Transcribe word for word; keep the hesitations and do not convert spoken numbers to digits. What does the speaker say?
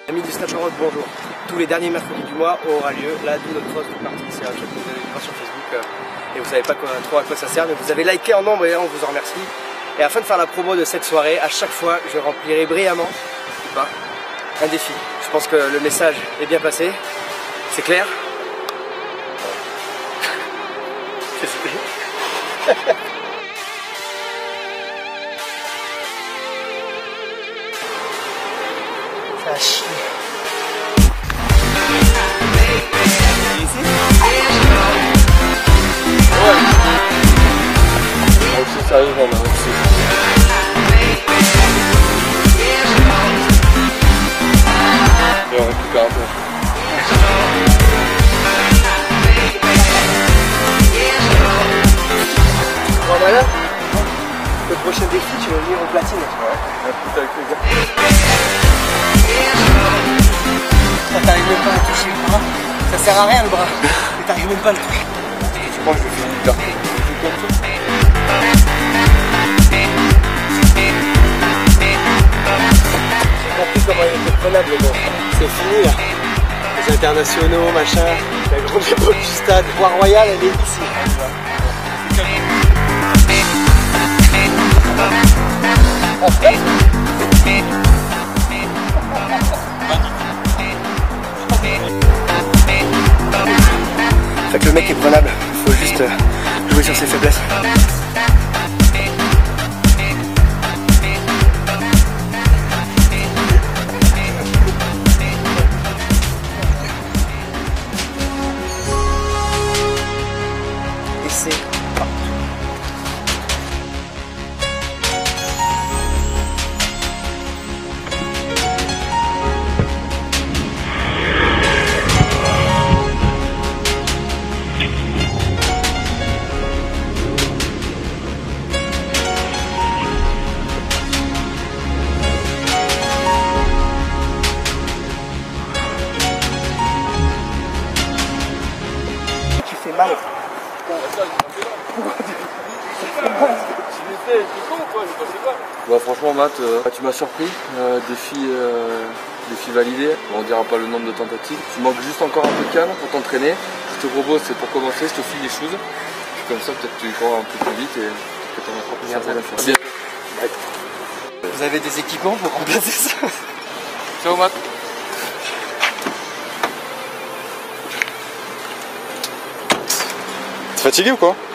Amis du Snapper Rock, bonjour. Tous les derniers mercredis du mois aura lieu la Double Cross de partie. C'est un truc que vous avez vu sur Facebook euh, et vous savez pas quoi, trop à quoi ça sert, mais vous avez liké en nombre et on vous en remercie. Et afin de faire la promo de cette soirée, à chaque fois je remplirai brillamment ou pas, un défi. Je pense que le message est bien passé. C'est clair? C'est Ça chie. C'est sérieux, on a réussi. Et on récupère un peu. Bon bah là, le prochain défi, tu vas venir en platine. Ouais, un peu avec les gars. Ça t'arrive même pas à toucher le bras. Ça sert à rien le bras. Mais t'arrives même pas à le toucher. Je crois que je vais finir tard. J'ai compris comment il était prenable le gars. C'est fini là. Les internationaux, machin, la grande époque du stade. Bois Royal, elle est ici. En fait, fait que le mec est prenable, faut juste jouer sur ses faiblesses. Et c'est partout. Mal. Bah, franchement Matt, euh, tu m'as surpris, euh, défi, euh, défi validé, bon, on dira pas le nombre de tentatives. Tu manques juste encore un peu de canne pour t'entraîner. Je te propose, c'est pour commencer, je te file les choses. Comme ça peut-être tu cours un peu plus vite et que tu en as plus certaines à faire. Vous avez des équipements pour remplacer ça? Ciao Matt. T'es fatigué ou quoi?